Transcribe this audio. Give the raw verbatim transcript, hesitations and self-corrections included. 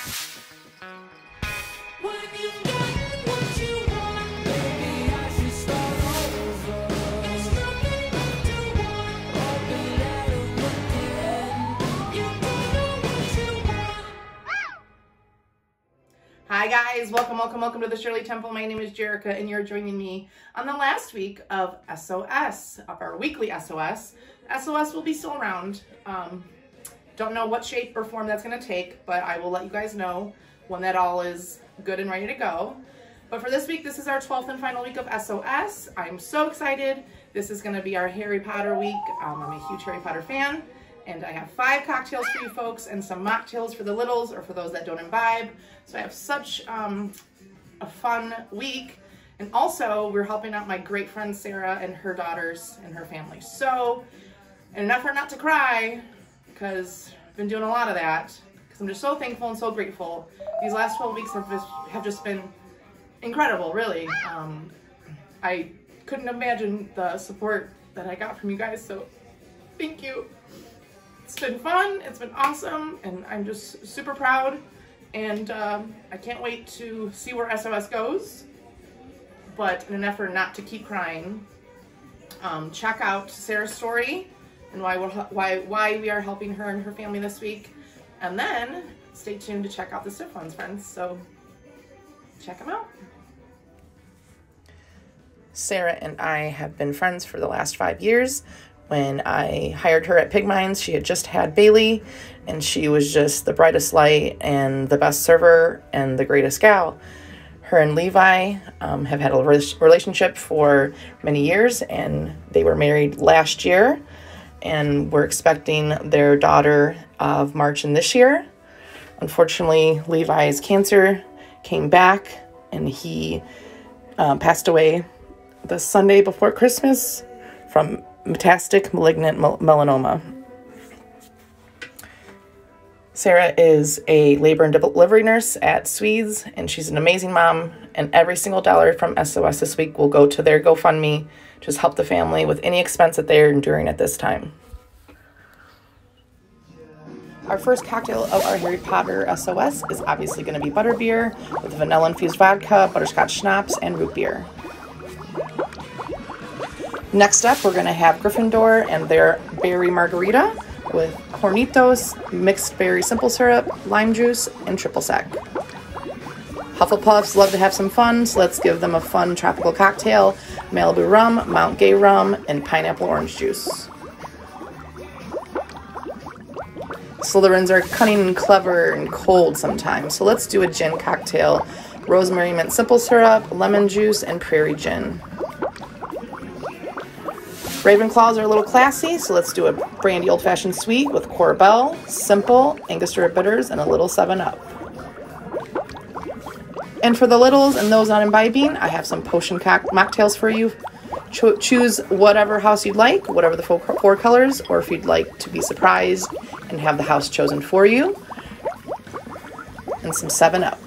Hi guys, welcome, welcome, welcome to the Shirley Temple. My name is Jerica and you're joining me on the last week of S O S, of our weekly S O S. S O S will be still around. Um, don't know what shape or form that's gonna take, but I will let you guys know when that all is good and ready to go. But for this week, this is our twelfth and final week of S O S. I'm so excited. This is gonna be our Harry Potter week. Um, I'm a huge Harry Potter fan. And I have five cocktails for you folks and some mocktails for the littles or for those that don't imbibe. So I have such um, a fun week. And also we're helping out my great friend Sarah and her daughters and her family. So in an effort not to cry, because I've been doing a lot of that, because I'm just so thankful and so grateful. These last twelve weeks have just, have just been incredible, really. Um, I couldn't imagine the support that I got from you guys, so thank you. It's been fun, it's been awesome, and I'm just super proud, and um, I can't wait to see where S O S goes. But in an effort not to keep crying, um, check out Sarah's story and why, we're, why, why we are helping her and her family this week. And then stay tuned to check out the Stiff Ones, friends, so check them out. Sarah and I have been friends for the last five years. When I hired her at Pig Minds, she had just had Bailey, and she was just the brightest light and the best server and the greatest gal. Her and Levi um, have had a relationship for many years, and they were married last year, and we're expecting their daughter of March in this year. Unfortunately, Levi's cancer came back, and he um, passed away the Sunday before Christmas from metastatic malignant melanoma. Sarah is a labor and delivery nurse at Swedes, and she's an amazing mom, and every single dollar from S O S this week will go to their GoFundMe to just help the family with any expense that they're enduring at this time. Our first cocktail of our Harry Potter S O S is obviously going to be butterbeer with vanilla-infused vodka, butterscotch schnapps, and root beer. Next up, we're going to have Gryffindor and their berry margarita with Hornitos, mixed berry simple syrup, lime juice, and triple sec. Hufflepuffs love to have some fun, so let's give them a fun tropical cocktail: Malibu rum, Mount Gay rum, and pineapple orange juice. Slytherins are cunning and clever and cold sometimes, so let's do a gin cocktail: rosemary mint simple syrup, lemon juice, and prairie gin. Ravenclaws are a little classy, so let's do a brandy old-fashioned sweet with Corbel, Simple, Angostura bitters, and a little seven up. And for the littles and those not imbibing, I have some potion mocktails for you. Cho choose whatever house you'd like, whatever the four, four colors, or if you'd like to be surprised and have the house chosen for you. And some seven up.